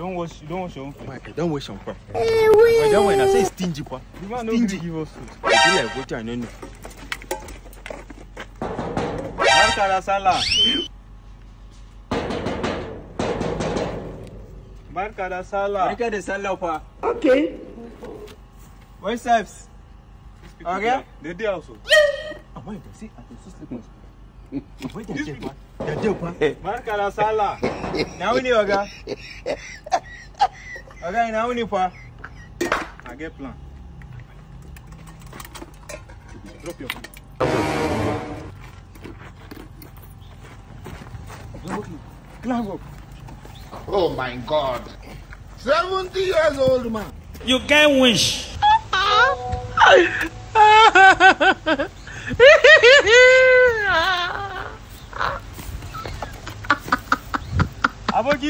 don't wash your own face. Mike, don't wash your face. Wait, don't wait, I say stingy, pa. The man don't give us food. I feel like what I know. Barka Sallah. Barka Sallah. Barka Sallah, pa. okay. Where's Steps? Okay. They did also. Oh, wait, see, I can still sleep. Wait, they're dead, pa. They're dead, pa. Barka Sallah. Now we need, Oga. Okay, now we need, pa. I get plan. Drop your phone. Climb up. Oh my God. 70 years old man. You can't wish. Aboki.